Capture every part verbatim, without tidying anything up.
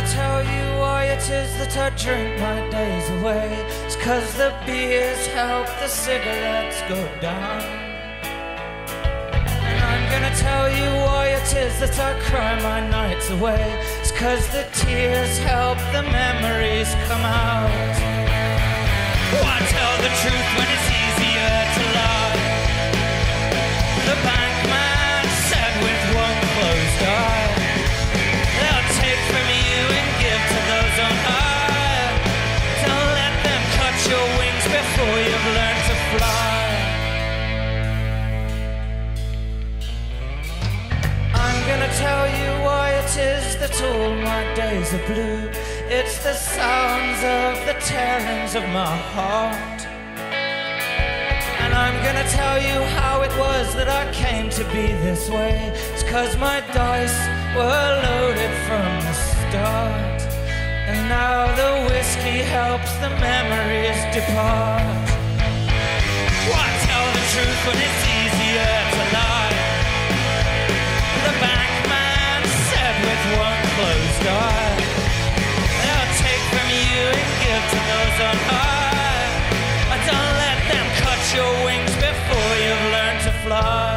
tell you why it is that I drink my days away. It's 'cause the beers help the cigarettes go down. And I'm gonna tell you why it is that I cry my nights away. It's 'cause the tears help the memories come out. Why tell the truth when it's easier to lie? The bankman said with one closed eye, they'll take from you and give to those on high. Don't let them cut your wings before you've learned to fly. I'm gonna tell you why it is that all my days are blue. It's the sounds of the tearings of my heart. And I'm gonna tell you how it was that I came to be this way. It's 'cause my dice were loaded from the start. And now the whiskey helps the memories depart. Why tell the truth when it's easier to lie? The bankman said with one closed eye, they'll take from you and give to those on high. Don't let them cut your wings before you've learned to fly.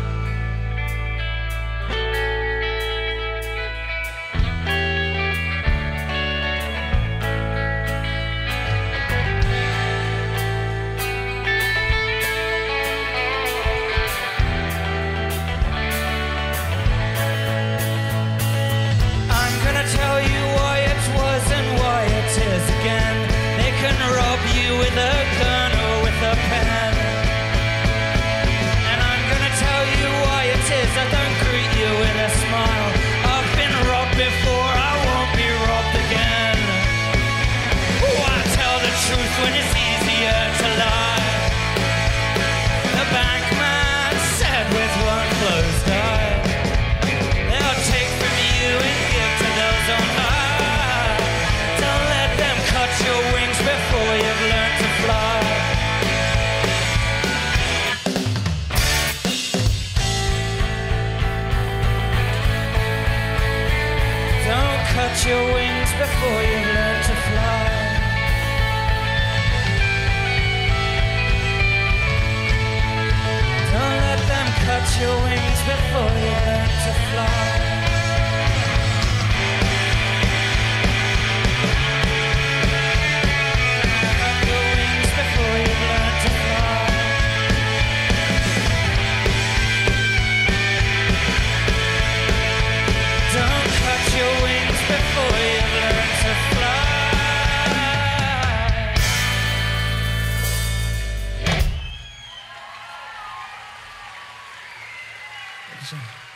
I'm gonna tell you why it was and why it is again. They can rob you with a gun or with a pen. And I'm gonna tell you why it is I don't greet you with a smile. I've been robbed before, I won't be robbed again. Why tell the truth when it's easier to lie? The bankman said with one closed eye, they'll take from you and give to those on high. Don't let them cut your wings before you've learned to fly. Don't cut your wings before you've learned to fly. Don't let them cut your wings before you learn to fly. Cut your wings before you learn to fly. Don't cut your wings before you learn to fly.